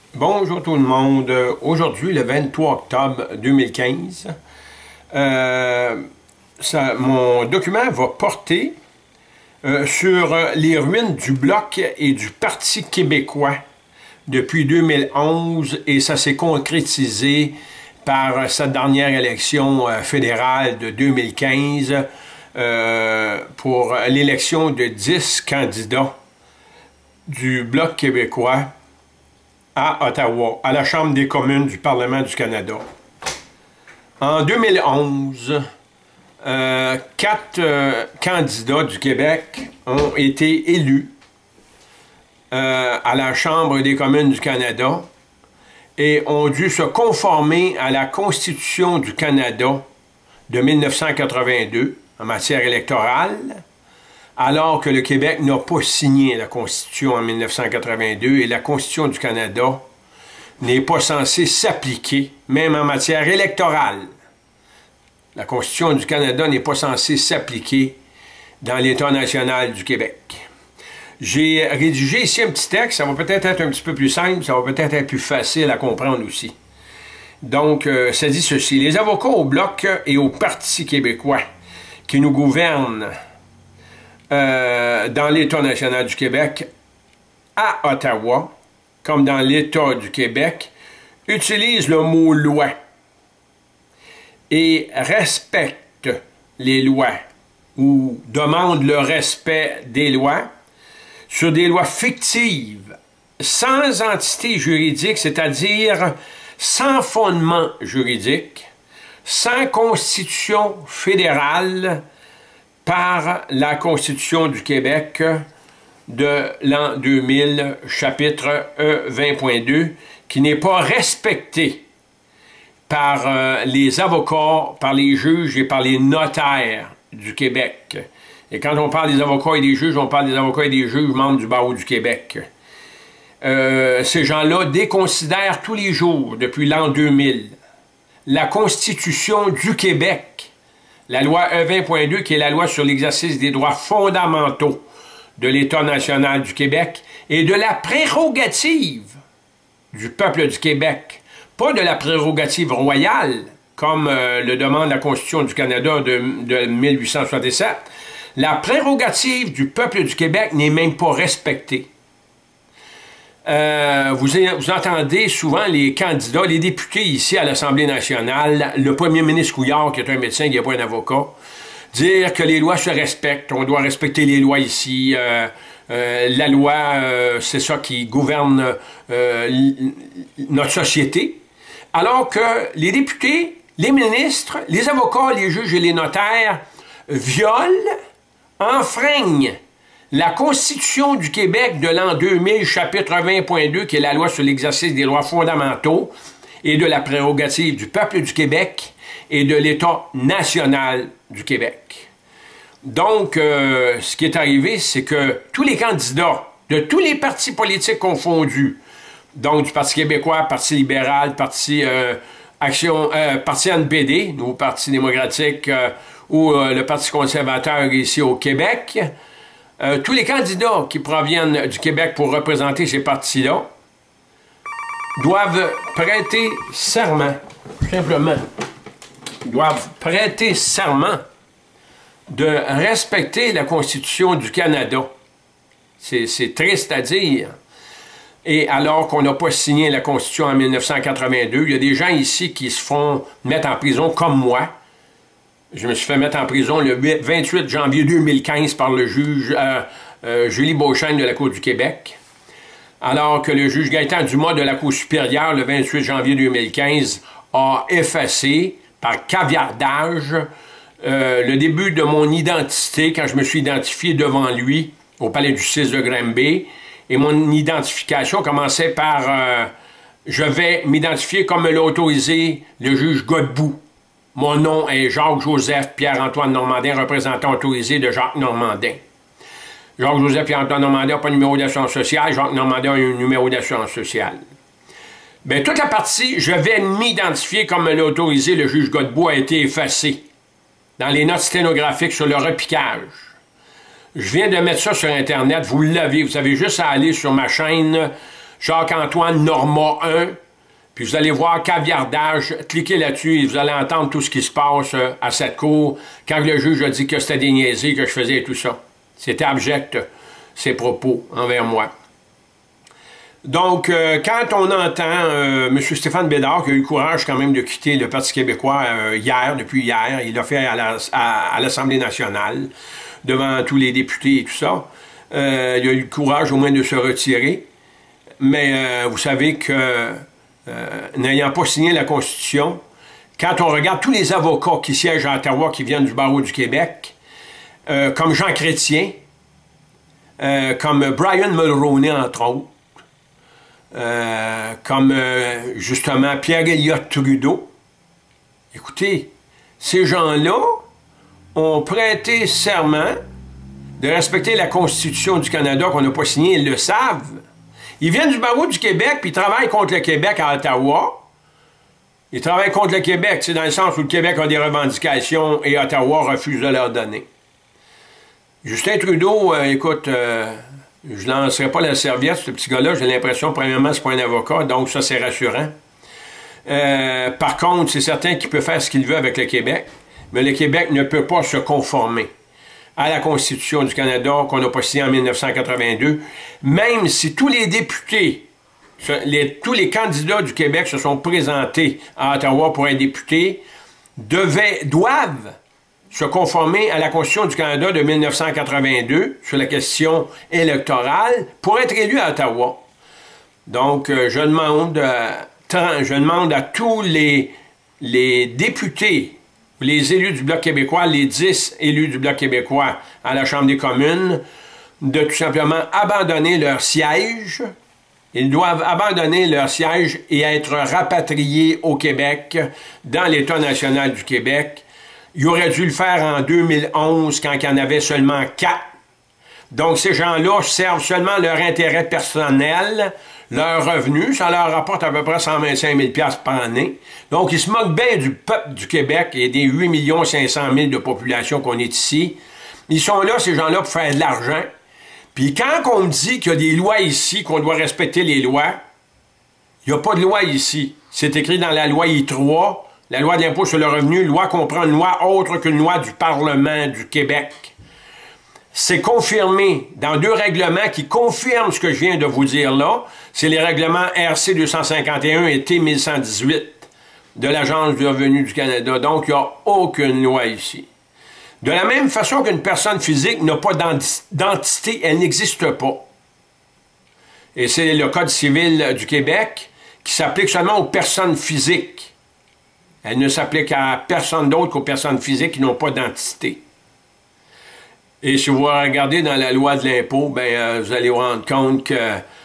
Bonjour tout le monde. Aujourd'hui, le 23 octobre 2015, mon document va porter sur les ruines du Bloc et du Parti québécois depuis 2011 et ça s'est concrétisé par cette dernière élection fédérale de 2015 pour l'élection de 10 candidats du Bloc québécois à Ottawa, à la Chambre des communes du Parlement du Canada. En 2011, 4 candidats du Québec ont été élus à la Chambre des communes du Canada et ont dû se conformer à la Constitution du Canada de 1982 en matière électorale, alors que le Québec n'a pas signé la Constitution en 1982 et la Constitution du Canada n'est pas censée s'appliquer, même en matière électorale. La Constitution du Canada n'est pas censée s'appliquer dans l'État national du Québec. J'ai rédigé ici un petit texte, ça va peut-être être un petit peu plus simple, ça va peut-être être plus facile à comprendre aussi. Donc, ça dit ceci. Les avocats au Bloc et au Parti québécois qui nous gouvernent dans l'État national du Québec, à Ottawa, comme dans l'État du Québec, utilisent le mot « loi » et respectent les lois ou demandent le respect des lois sur des lois fictives, sans entité juridique, c'est-à-dire sans fondement juridique, sans constitution fédérale, par la Constitution du Québec de l'an 2000, chapitre E20.2, qui n'est pas respecté par les avocats, par les juges et par les notaires du Québec. Et quand on parle des avocats et des juges, on parle des avocats et des juges membres du barreau du Québec. Ces gens-là déconsidèrent tous les jours, depuis l'an 2000, la Constitution du Québec, la loi E20.2, qui est la loi sur l'exercice des droits fondamentaux de l'État national du Québec et de la prérogative du peuple du Québec, pas de la prérogative royale, comme le demande la Constitution du Canada de 1867. La prérogative du peuple du Québec n'est même pas respectée. Vous entendez souvent les candidats, les députés ici à l'Assemblée nationale, le premier ministre Couillard, qui est un médecin, qui n'est pas un avocat, dire que les lois se respectent, on doit respecter les lois ici, la loi, c'est ça qui gouverne notre société, alors que les députés, les ministres, les avocats, les juges et les notaires violent, enfreignent la Constitution du Québec de l'an 2000, chapitre 20.2, qui est la loi sur l'exercice des droits fondamentaux et de la prérogative du peuple du Québec et de l'État national du Québec. Donc, ce qui est arrivé, c'est que tous les candidats de tous les partis politiques confondus, donc du Parti québécois, Parti libéral, Parti Parti NPD, nouveau Parti démocratique, ou le Parti conservateur ici au Québec, tous les candidats qui proviennent du Québec pour représenter ces partis-là doivent prêter serment, tout simplement. Ils doivent prêter serment de respecter la Constitution du Canada. C'est triste à dire. Et alors qu'on n'a pas signé la Constitution en 1982, il y a des gens ici qui se font mettre en prison comme moi. Je me suis fait mettre en prison le 28 janvier 2015 par le juge Julie Beauchesne de la Cour du Québec, alors que le juge Gaëtan Dumas de la Cour supérieure, le 28 janvier 2015, a effacé, par caviardage, le début de mon identité quand je me suis identifié devant lui au Palais de justice de Granby, et mon identification commençait par je vais m'identifier comme me l'a autorisé le juge Godbout. Mon nom est Jacques-Joseph Pierre-Antoine Normandin, représentant autorisé de Jacques Normandin. Jacques-Joseph Pierre-Antoine Normandin n'a pas de numéro d'assurance sociale, Jacques Normandin a un numéro d'assurance sociale. Bien, toute la partie « Je vais m'identifier comme me l'a autorisé le juge Godbout » a été effacée dans les notes sténographiques sur le repiquage. Je viens de mettre ça sur Internet, vous l'avez, vous avez juste à aller sur ma chaîne Jacques-Antoine Norma 1, puis vous allez voir caviardage, cliquez là-dessus et vous allez entendre tout ce qui se passe à cette cour quand le juge a dit que c'était des niaiseries que je faisais et tout ça. C'était abject, ses propos envers moi. Donc, quand on entend M. Stéphane Bédard, qui a eu le courage quand même de quitter le Parti québécois depuis hier, il l'a fait à l'Assemblée nationale, devant tous les députés et tout ça, il a eu le courage au moins de se retirer, mais vous savez que, n'ayant pas signé la Constitution, quand on regarde tous les avocats qui siègent à Ottawa, qui viennent du barreau du Québec, comme Jean Chrétien, comme Brian Mulroney, entre autres, comme justement Pierre-Éliott Trudeau. Écoutez, ces gens-là ont prêté serment de respecter la Constitution du Canada qu'on n'a pas signée, ils le savent. Ils viennent du barreau du Québec, puis ils travaillent contre le Québec à Ottawa. Ils travaillent contre le Québec, c'est dans le sens où le Québec a des revendications et Ottawa refuse de leur donner. Justin Trudeau, écoute, je ne lancerai pas la serviette, ce petit gars-là, j'ai l'impression, premièrement, c'est pas un avocat, donc ça, c'est rassurant. Par contre, c'est certain qu'il peut faire ce qu'il veut avec le Québec, mais le Québec ne peut pas se conformer à la Constitution du Canada qu'on n'a pas signée en 1982, même si tous les députés, tous les candidats du Québec se sont présentés à Ottawa pour être députés, doivent se conformer à la Constitution du Canada de 1982 sur la question électorale pour être élu à Ottawa. Donc, je demande à tous les députés, les élus du Bloc québécois, les 10 élus du Bloc québécois à la Chambre des communes, de tout simplement abandonner leur siège. Ils doivent abandonner leur siège et être rapatriés au Québec, dans l'État national du Québec. Ils auraient dû le faire en 2011, quand il y en avait seulement 4. Donc, ces gens-là servent seulement leur intérêt personnel, leur revenu. Ça leur rapporte à peu près 125 000 $ par année. Donc, ils se moquent bien du peuple du Québec et des 8 500 000 de population qu'on est ici. Ils sont là, ces gens-là, pour faire de l'argent. Puis quand on me dit qu'il y a des lois ici, qu'on doit respecter les lois, il n'y a pas de loi ici. C'est écrit dans la loi I3, la loi de l'impôt sur le revenu, loi comprend une loi autre qu'une loi du Parlement du Québec. C'est confirmé dans 2 règlements qui confirment ce que je viens de vous dire là. C'est les règlements RC 251 et T 1118 de l'Agence du revenu du Canada. Donc, il n'y a aucune loi ici. De la même façon qu'une personne physique n'a pas d'entité, elle n'existe pas. Et c'est le Code civil du Québec qui s'applique seulement aux personnes physiques. Elle ne s'applique à personne d'autre qu'aux personnes physiques qui n'ont pas d'entité. Et si vous regardez dans la loi de l'impôt, vous allez vous rendre compte que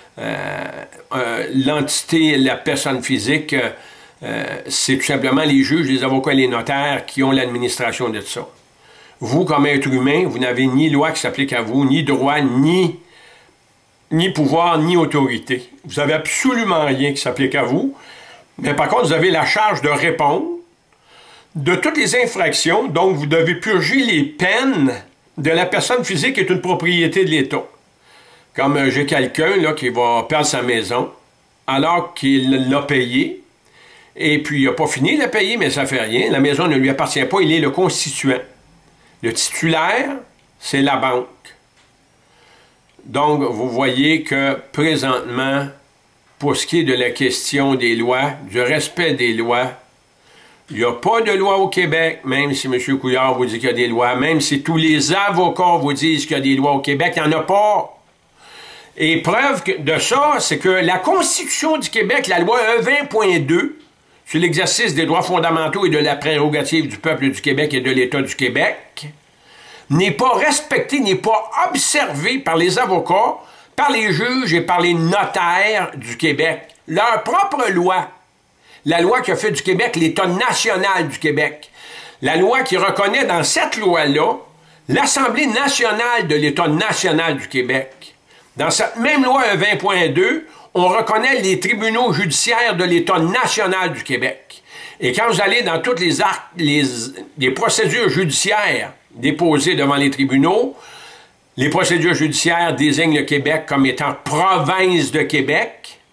l'entité, la personne physique, c'est tout simplement les juges, les avocats et les notaires qui ont l'administration de ça. Vous, comme être humain, vous n'avez ni loi qui s'applique à vous, ni droit, ni pouvoir, ni autorité. Vous n'avez absolument rien qui s'applique à vous. Mais par contre, vous avez la charge de répondre de toutes les infractions, donc vous devez purger les peines de la personne physique qui est une propriété de l'État. Comme j'ai quelqu'un là qui va perdre sa maison, alors qu'il l'a payé, et puis il n'a pas fini de la payer, mais ça ne fait rien, la maison ne lui appartient pas, il est le constituant. Le titulaire, c'est la banque. Donc, vous voyez que présentement, pour ce qui est de la question des lois, du respect des lois, il n'y a pas de loi au Québec, même si M. Couillard vous dit qu'il y a des lois, même si tous les avocats vous disent qu'il y a des lois au Québec, il n'y en a pas. Et preuve de ça, c'est que la Constitution du Québec, la loi 120.2, sur l'exercice des droits fondamentaux et de la prérogative du peuple du Québec et de l'État du Québec, n'est pas respectée, n'est pas observée par les avocats, par les juges et par les notaires du Québec. Leur propre loi, la loi qui a fait du Québec l'État national du Québec, la loi qui reconnaît dans cette loi-là l'Assemblée nationale de l'État national du Québec. Dans cette même loi 20.2, on reconnaît les tribunaux judiciaires de l'État national du Québec. Et quand vous allez dans toutes les procédures judiciaires déposées devant les tribunaux, les procédures judiciaires désignent le Québec comme étant province de Québec.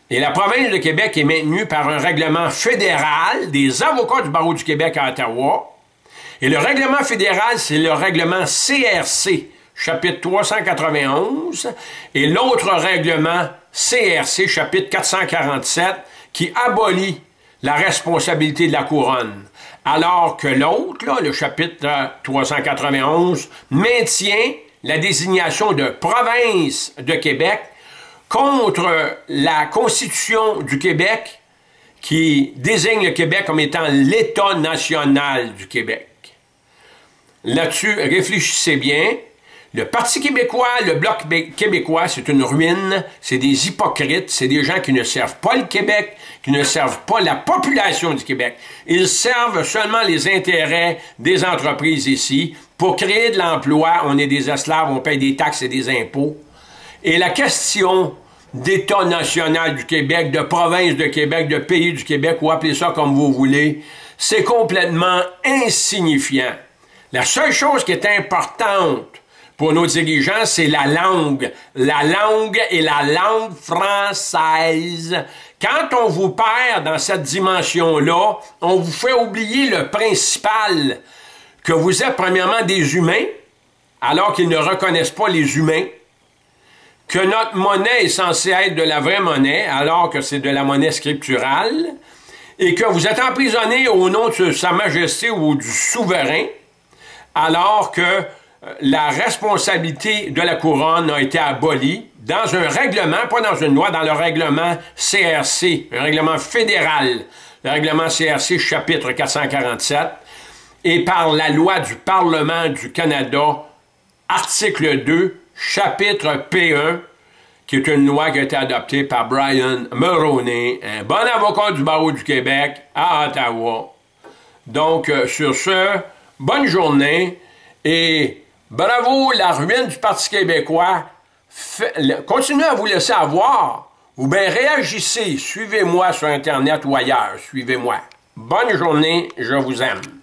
Et la province de Québec est maintenue par un règlement fédéral des avocats du barreau du Québec à Ottawa. Et le règlement fédéral, c'est le règlement CRC, chapitre 391, et l'autre règlement CRC, chapitre 447, qui abolit la responsabilité de la couronne. Alors que l'autre, le chapitre 391, maintient la désignation de province de Québec contre la Constitution du Québec qui désigne le Québec comme étant l'État national du Québec. Là-dessus, réfléchissez bien. Le Parti québécois, le Bloc québécois, c'est une ruine, c'est des hypocrites, c'est des gens qui ne servent pas le Québec, qui ne servent pas la population du Québec. Ils servent seulement les intérêts des entreprises ici. Pour créer de l'emploi, on est des esclaves, on paye des taxes et des impôts. Et la question d'État national du Québec, de province de Québec, de pays du Québec, ou appelez ça comme vous voulez, c'est complètement insignifiant. La seule chose qui est importante pour nos dirigeants, c'est la langue. La langue est la langue française. Quand on vous perd dans cette dimension-là, on vous fait oublier le principal, que vous êtes premièrement des humains, alors qu'ils ne reconnaissent pas les humains, que notre monnaie est censée être de la vraie monnaie, alors que c'est de la monnaie scripturale, et que vous êtes emprisonnés au nom de Sa Majesté ou du souverain, alors que la responsabilité de la couronne a été abolie dans un règlement, pas dans une loi, dans le règlement CRC, un règlement fédéral, le règlement CRC chapitre 447, et par la loi du Parlement du Canada, article 2, chapitre P1, qui est une loi qui a été adoptée par Brian Mulroney, un bon avocat du barreau du Québec à Ottawa. Donc, sur ce, bonne journée et bravo la ruine du Parti québécois. Continuez à vous laisser avoir ou bien réagissez. Suivez-moi sur Internet ou ailleurs. Suivez-moi. Bonne journée, je vous aime.